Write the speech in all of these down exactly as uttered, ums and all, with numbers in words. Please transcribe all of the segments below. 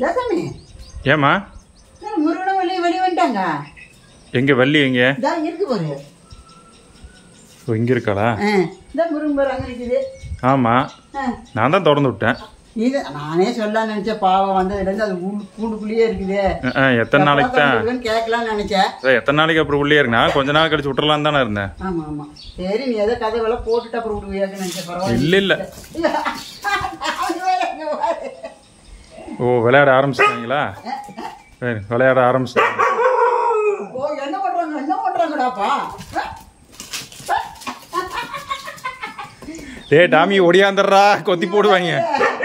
ஏமா முருகனும் வெளியே வெளியே வந்துட்டாங்க. எங்க வள்ளி எங்க இருக்கு பாரு. இங்க இருக்காளா? முருகன் பாரு அங்க இருக்குது. ஆமா நான் தான் திறந்து விட்டேன். இது நானே சொல்லலாம் நினைச்சேன். பாவம் வந்ததுலேருந்து அது கூண்டுக்குள்ளேயே இருக்குது. எத்தனை நாளைக்கு தான் கேட்கலாம்னு நினைச்சேன். எத்தனை நாளைக்கு அப்புறம் உள்ளே இருக்குண்ணா? கொஞ்ச நாள் கழிச்சு விட்டுறலாம் தானே இருந்தேன். ஆமா ஆமா சரி நீ எதோ கதை வேலை போட்டுட்டு அப்புறம் விடுவியான்னு நினைச்சேன். பரவாயில்ல. இல்ல இல்ல ஓ விளையாட ஆரம்பிச்சிட்டாங்களா? சரி விளையாட ஆரம்பிச்சிட்டாங்க. ஓ என்ன பண்றாங்க என்ன பண்றாங்கடாப்பா? டேய் டாமி ஒடியாந்துடுறா, கொத்தி போடுவாங்க.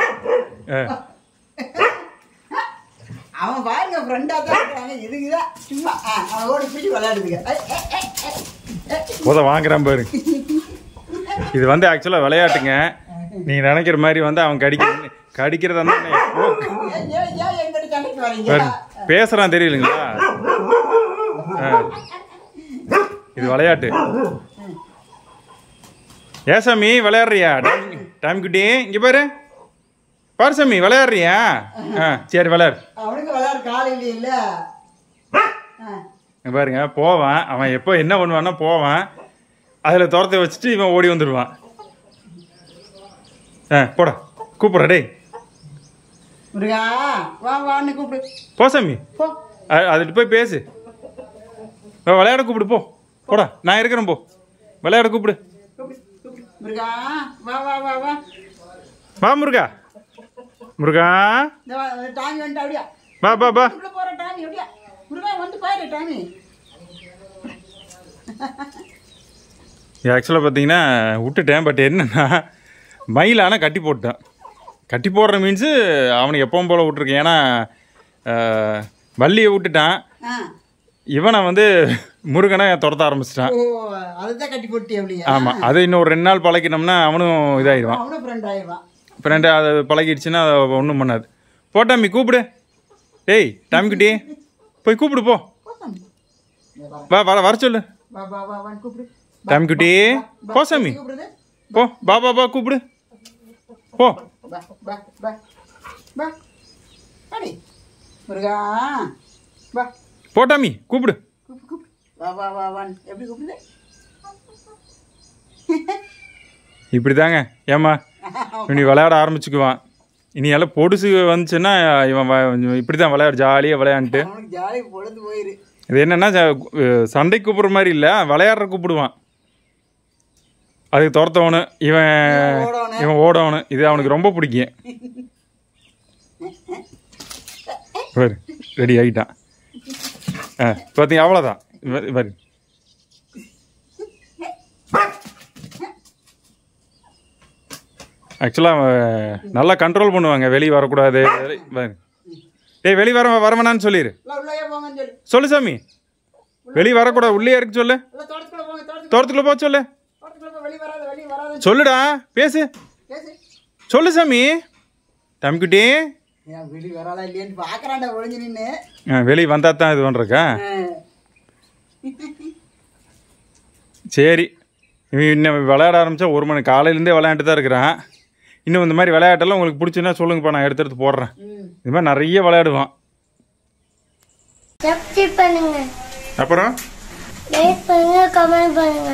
அவன் பாருங்க ஃப்ரெண்டா தான் இருக்காங்க. இதுக்குதான் சும்மா அவனோட பிடி விளையாடுதுங்க. முத வாங்குறான் பாரு. இது வந்து ஆக்சுவலா விளையாட்டுங்க. நீங்க நினைக்கிற மாதிரி வந்து அவன் கடிக்கிற கடிக்கிறதா பேசுறான் தெரியலுங்களா? இது விளையாட்டு. ஏ சாமி விளையாடுறியா? டைம் குட்டி இங்க பாரு பாரு சாமி விளையாடுறியா? ஆ சரி விளையாடு. அவனுக்கு விளையாடு காலையில இல்ல பாருங்க போவான். அவன் எப்போ என்ன பண்ணுவான்னா போவான், அதில் துரத்தை வச்சுட்டு இவன் ஓடி வந்துடுவான். ஆ போடா கூப்பிட்ற டேய் முருகா வா வான்னு கூப்பிடு. போ சாமி போ அதுட்டு போய் பேசு. விளையாட கூப்பிடு போ. போடா நான் இருக்கிறேன் போ விளையாட கூப்பிடு. முருகா வா வா வா வா வா முருகா முருகா டாமி வந்துட்டா அப்படியா? பா பா பா போற டாமி அப்படியா? முருகா வந்து பாரு டாமி. ஆக்சுவலாக பார்த்தீங்கன்னா விட்டுட்டேன். பட் என்னன்னா மயிலான கட்டி போட்டேன். கட்டி போடுற மீன்ஸு அவனுக்கு எப்பவும் போல் விட்டுருக்கேன். ஏன்னா வள்ளியை விட்டுட்டான், இவனை வந்து முருகனை துரத்த ஆரம்பிச்சிட்டான். ஆமாம் அது இன்னும் ஒரு ரெண்டு நாள் பழக்கினோம்னா அவனும் இதாகிடுவான். ஃப்ரெண்டு அதை பழகிடுச்சுன்னா அதை ஒன்றும் பண்ணாது. போ டாமி கூப்பிடு. டேய் டாமி குட்டி போய் கூப்பிடு போ. வா வர வர சொல்லு டாமி குட்டி. போ சாமி போ. பா பா பா கூப்பிடு போ. போ டாமி கூப்பிடு. இப்படி தாங்க ஏம்மா இனி விளையாட ஆரம்பிச்சுக்குவான். இனி எல்லாம் பொடுசு வந்துச்சுன்னா இவன் இப்படி தான் விளையாடு ஜாலியாக விளையாண்டுட்டு. இது என்னன்னா சண்டை கூப்பிட்ற மாதிரி இல்லை, விளையாடுற கூப்பிடுவான். அதுக்கு துரத்தவனு இவன் இவன் ஓடவனு. இது அவனுக்கு ரொம்ப பிடிக்கும். ரெடி ஆகிட்டான். ஆ பார்த்தீங்க அவ்வளோதான். வரி ஆக்சுவலாக நல்லா கண்ட்ரோல் பண்ணுவாங்க. வெளியே வரக்கூடாது. டேய் வெளியே வர வரவேணான்னு சொல்லிடு. சொல்லு சாமி வெளியே வரக்கூடாது, உள்ளே இருக்கு சொல்லு. தோட்டத்துக்குள்ள போ சொல்லு. சொல்லுடா பேசு சொல்லு சாமி. தம்பிக்குட்டி வெளியே வந்தா தான் இது பண்ணுறக்கா? சரி இன்னும் விளையாட ஆரம்பித்தா ஒரு மணி காலையிலேருந்தே விளையாண்டு தான் இருக்கிறான். இன்னும் இந்த மாதிரி விளையாட்டெல்லாம் உங்களுக்கு பிடிச்சுன்னா சொல்லுங்கப்பா, நான் எடுத்து எடுத்து போடுறேன். இது மாதிரி நிறைய விளையாடுவான். அப்புறம்